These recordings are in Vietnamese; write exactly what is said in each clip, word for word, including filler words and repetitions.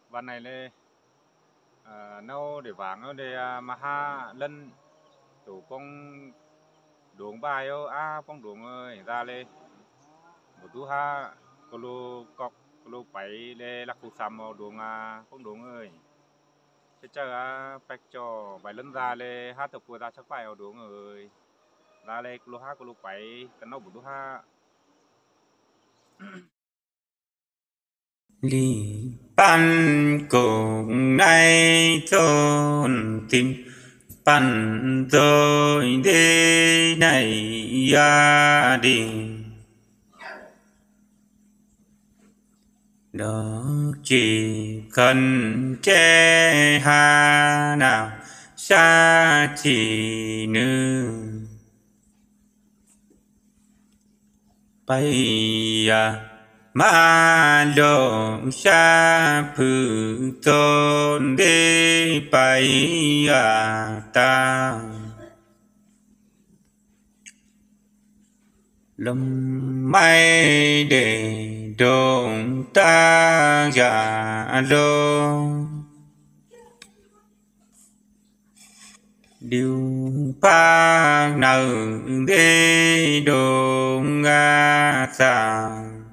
วันnày là à, nâu để vàng ở đây à, mà ha lần tổ phong đường bài ô à phong đường ơi ra lên một thứ ha cô lô cọc cô lô bảy lên lạc phụ sắm ở đường à phong đường ơi sẽ chờ à bạch cho bài lần ra lên hát tập của ta chắc phải ở đường ơi ra lên cô lô ha cô lô bảy cái nó một thứ ha Li pan cùng nay thôn tim pan rồi đây này gia đình đó chỉ cần che hà nào xa chỉ nữ bây à ma lo sa phu tôn đế bay à ta lâm mai để đồng ta giả lo điều pa nở đế đồng nga sa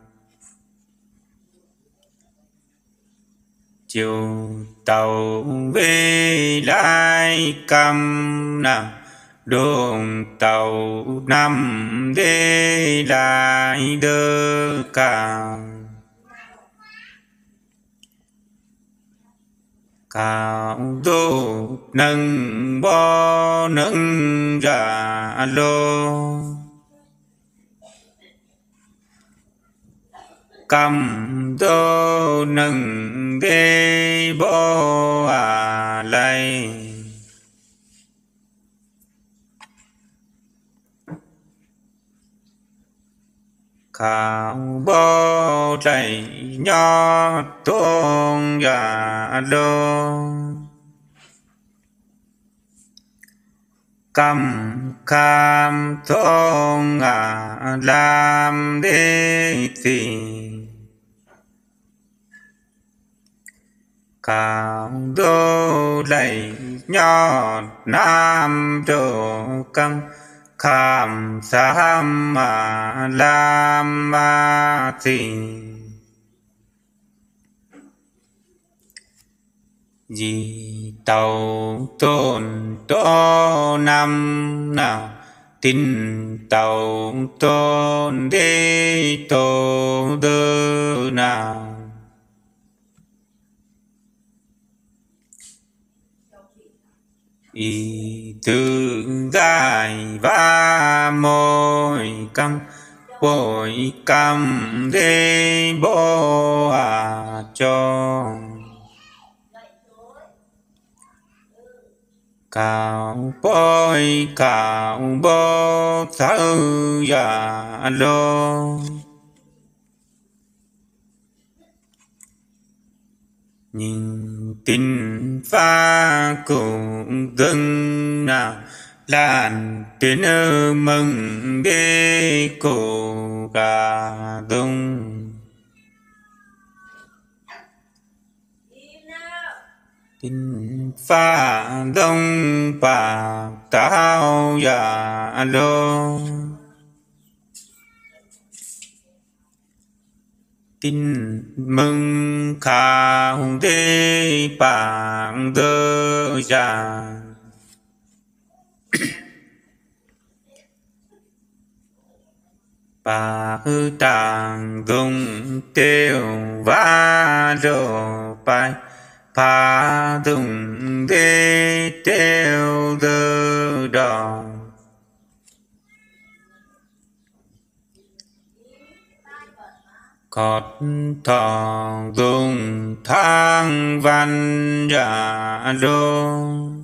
chiều tàu về lại cầm nào đường tàu nằm để lại đỡ cả cao đô nâng bó nâng ra lô cầm đô nâng đê bó à lại khảo bó chạy nhỏ tôn giả đô cầm cam tôn à làm đế tình khảo đô lạy nhỏ nam trổ cam kham sam ma lam ma tình di tàu tôn tô năm nào tin tàu tôn đế tô đơ nào ý tự dài va môi căm bội căm đế bố à cho cao bôi cao bố thơ giả lô nhìn tình pha cùng gân nào làn tiếng ơ mừng đế cổ gà đông tình pha đông bạc tao giả lô tin mừng khảo đế bảng đơ giả bà hư tàng dung tiêu vá rô bài phá dung đế tiêu đơ đỏ cọt thọ dung thang văn giả đô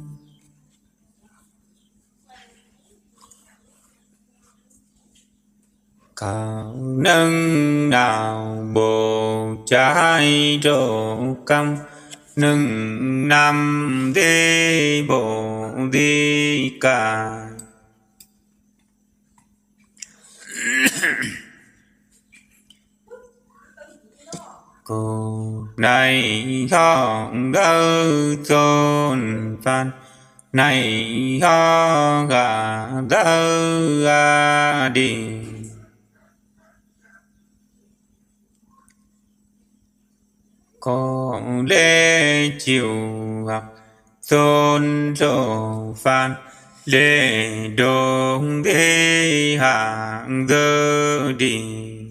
cao nâng nào bồ trái rổ căm nâng năm đế bồ đi cả cô này không đỡ tôn phan này ho gà đỡ đi có lễ chiều học tôn trổ phan lễ đông đế hạng dơ đi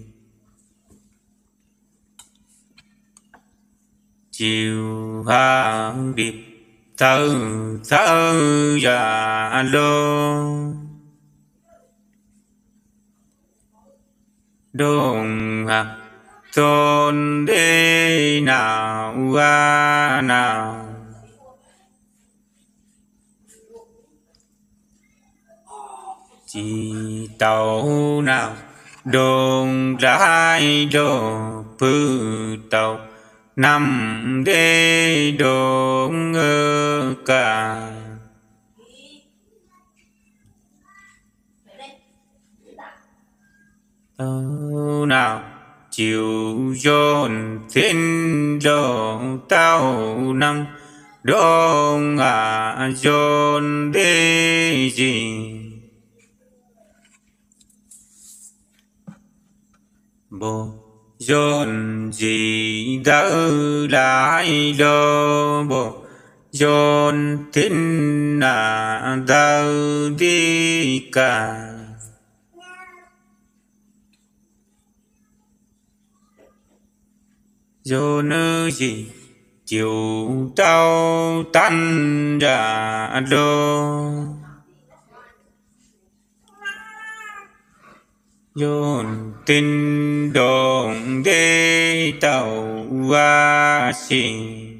chiều hàng điệp thơ thơ giả lô đông hạc tôn đế nào a nào chỉ tàu nào đông trái đô phư tàu năm đế đông ngơ cả tàu nào chiều dồn thiên đồ tao năm đông à dồn đế gì bồ dồn gì đỡ lại đô bồ dồn thiên à đỡ đi cả dồn ư gì chiều tao tan ra đô dồn tin đồn đế tàu qua xì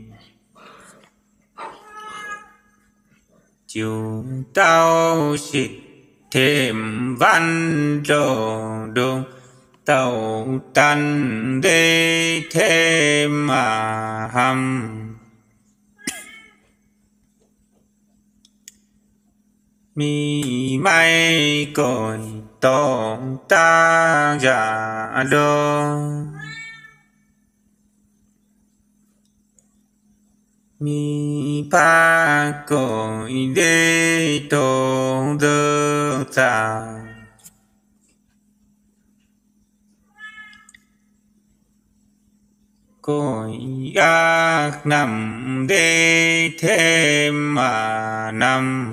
chiều tao xịt thêm văn đồ đô tàu tan đế thêm mà hầm mi mai cội tông ta giả đô mi pa cội đế tô đơ ta cội ác nằm đế thêm mà năm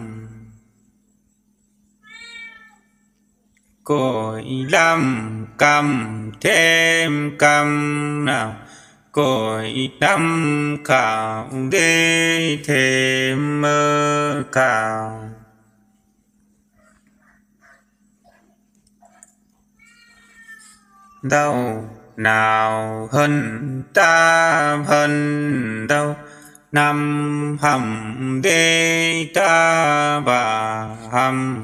cội lắm cầm thêm cầm nào cội năm khảo đế thêm mơ khảo đâu nào hơn ta hơn đâu năm hầm đế ta bà hầm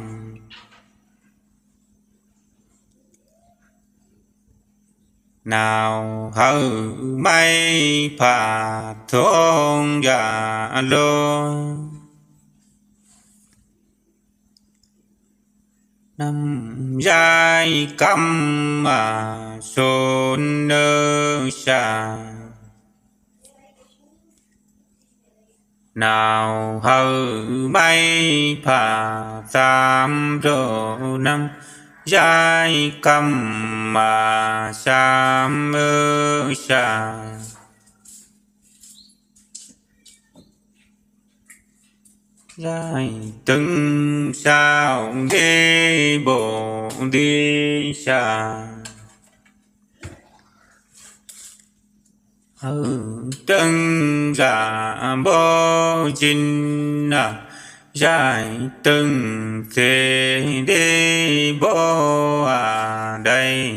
nào hở mây phà thôn giả lô năm giai căm mà xôn nơ xa nào hở mây phà tam rô năm giai căm mà sam mơ xa giai từng sao đế bộ đi xa hở từng giả bố chinh à giải từng thế đế bố à đây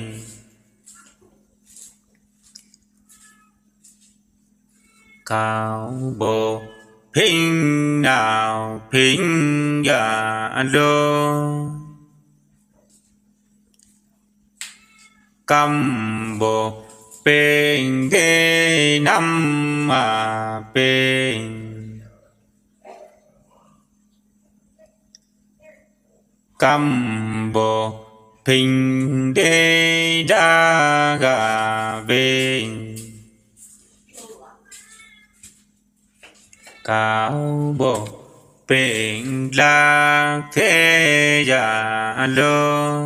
cao bộ hình nào hình giả đô căm bộ bên thế năm à bên căm bộ bình đế đa gà bên cáo bộ bình lạc thế giả lô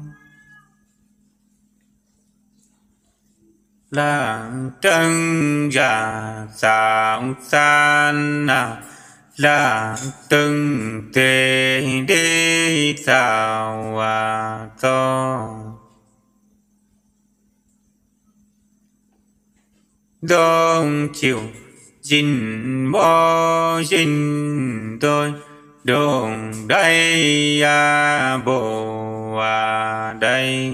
làng trăng giả sáng san na làng từng thế đi sao à to đông chiều dinh mô dinh tôi đông đây à bộ à đây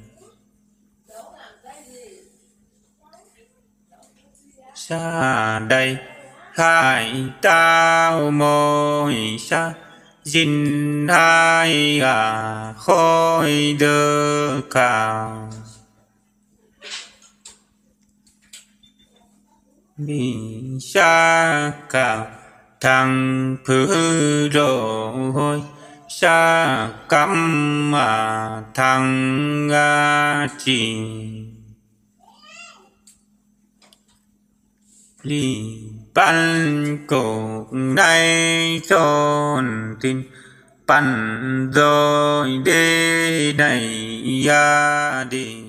xa đây hai tao môi xa dinh hai à khôi đơ cao bi sa cao thằng phứ đồ hôi sa cắm mà thằng a chỉ li ban cổ nay tròn tin pan rồi đê này ya đi